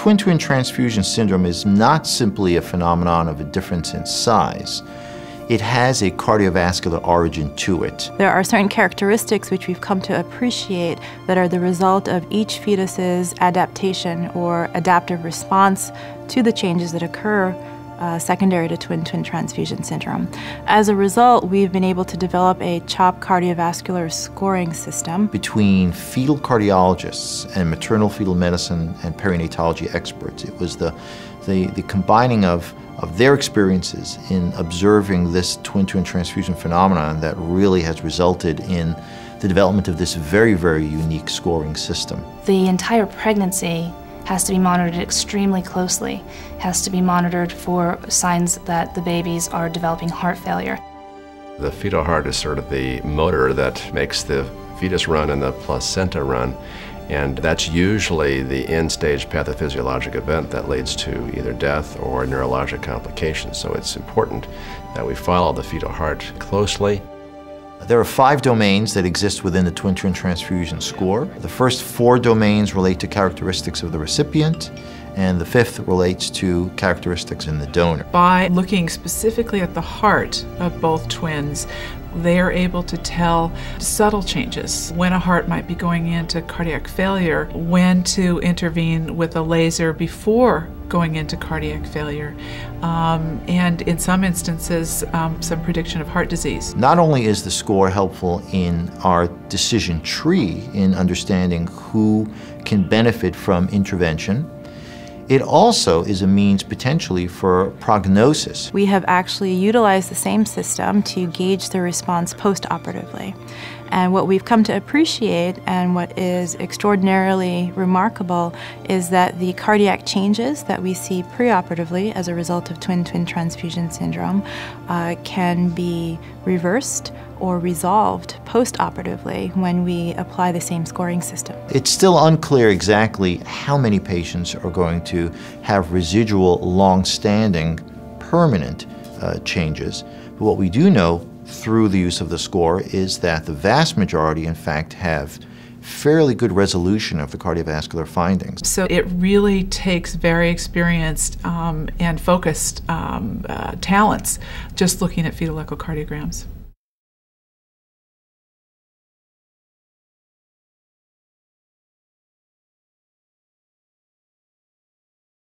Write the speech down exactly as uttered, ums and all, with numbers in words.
twin-twin transfusion syndrome is not simply a phenomenon of a difference in size. It has a cardiovascular origin to it. There are certain characteristics which we've come to appreciate that are the result of each fetus's adaptation or adaptive response to the changes that occur uh, secondary to twin-twin transfusion syndrome. As a result, we've been able to develop a CHOP cardiovascular scoring system. Between fetal cardiologists and maternal-fetal medicine and perinatology experts, it was the, the, the combining of of their experiences in observing this twin-twin transfusion phenomenon that really has resulted in the development of this very, very unique scoring system. The entire pregnancy has to be monitored extremely closely, has to be monitored for signs that the babies are developing heart failure. The fetal heart is sort of the motor that makes the fetus run and the placenta run. And that's usually the end-stage pathophysiologic event that leads to either death or neurologic complications. So it's important that we follow the fetal heart closely. There are five domains that exist within the twin-twin transfusion score. The first four domains relate to characteristics of the recipient, and the fifth relates to characteristics in the donor. By looking specifically at the heart of both twins, they are able to tell subtle changes, when a heart might be going into cardiac failure, when to intervene with a laser before going into cardiac failure, um, and in some instances, um, some prediction of heart disease. Not only is the score helpful in our decision tree in understanding who can benefit from intervention, it also is a means potentially for prognosis. We have actually utilized the same system to gauge the response post-operatively. And what we've come to appreciate, and what is extraordinarily remarkable, is that the cardiac changes that we see preoperatively as a result of twin-twin transfusion syndrome uh, can be reversed or resolved post-operatively when we apply the same scoring system. It's still unclear exactly how many patients are going to have residual, long-standing, permanent uh, changes. But what we do know through the use of the score is that the vast majority, in fact, have fairly good resolution of the cardiovascular findings. So it really takes very experienced um, and focused um, uh, talents just looking at fetal echocardiograms.